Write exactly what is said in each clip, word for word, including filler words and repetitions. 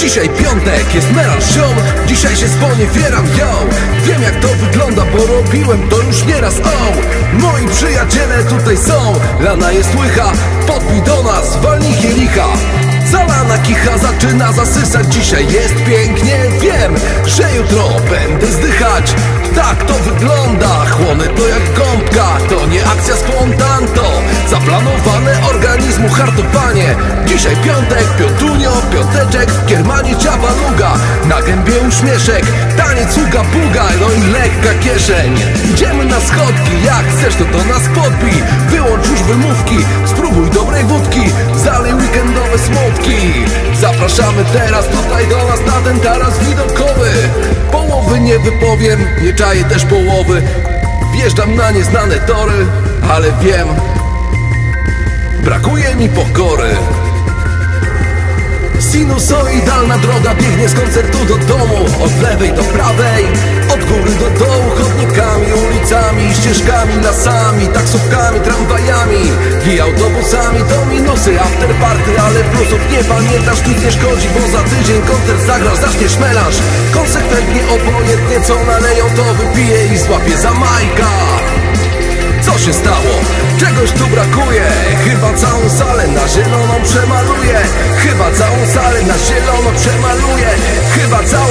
Dzisiaj piątek, jest melanż ziom. Dzisiaj się sponiewieram, yo. Wiem jak to wygląda, bo robiłem to już nieraz, o. Moi przyjaciele tutaj są, lana jest łycha. Podbij do nas, walnij kielicha. Zalana kicha zaczyna zasysać. Dzisiaj jest pięknie, wiem, że jutro będę zdychać. Tak to wygląda, chłonę to jak gąbka. To nie akcja spontan, to zaplanowane organizmu hartowanie. Dzisiaj piątek, piątunio, piąteczek, w kiermanie ciabaluga. Na gębie uśmieszek, taniec uga buga, no i lekka kieszeń. Idziemy na schodki, jak chcesz to do nas podbij. Wyłącz już wymówki, spróbuj dobrej wódki, zalej weekendowe smutki. Zapraszamy teraz tutaj do nas na ten taras widokowy. Połowy nie wypowiem, nie czaję też połowy. Wjeżdżam na nieznane tory, ale wiem, brakuje mi pokory. Sinusoidalna droga biegnie z koncertu do domu. Od lewej do prawej, od góry do dołu. Chodnikami, ulicami, ścieżkami, lasami, taksówkami, tramwajami i autobusami. To minusy afterparty, ale plusów nie pamiętasz. Nic nie szkodzi, bo za tydzień koncert zagrasz, zaczniesz melanż. Konsekwentnie, obojętnie co naleją, to wypiję i złapię za Majka. Co się stało? Czegoś tu brakuje. Chyba całą salę na zielono przemaluję. Chyba całą salę na zielono przemaluję. Chyba całą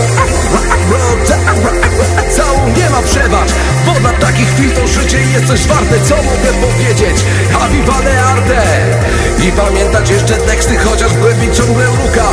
Całą nie ma przebacz, bo dla takich chwil to życie jest coś warte. Co mogę powiedzieć? A viva le arte. I pamiętać jeszcze teksty, chociaż w głębi ciągle luka.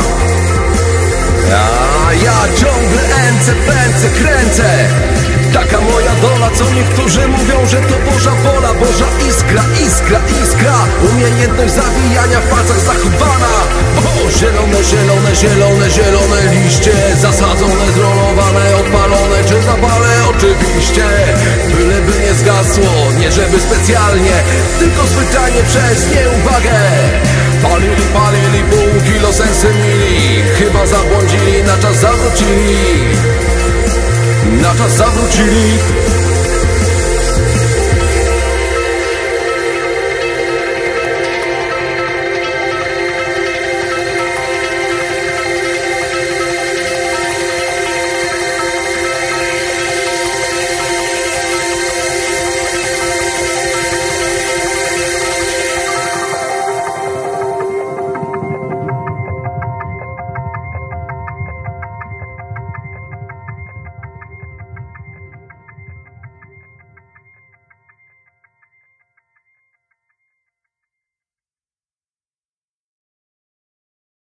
A ja ciągle ęcę, pęcę, kręcę. Taka moja dola, co niektórzy mówią, że to Boża wola. Boża iskra, iskra, iskra. Umiejętność zawijania w palcach zachowana. O, zielone, zielone, zielone, zielone liście. Zasadzone, zrolowane, odpalone. Czy zapalę? Oczywiście. Byleby nie zgasło, nie żeby specjalnie, tylko zwyczajnie przez nieuwagę. Palili, palili, pół kilo sensy mili. Chyba zabłądzili, na czas zawrócili. Na czas zawrócili.